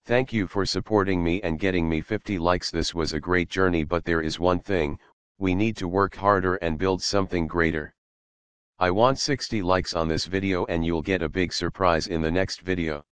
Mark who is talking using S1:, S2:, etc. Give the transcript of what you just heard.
S1: Thank you for supporting me and getting me 50 likes. This was a great journey, but there is one thing, we need to work harder and build something greater. I want 60 likes on this video and you'll get a big surprise in the next video.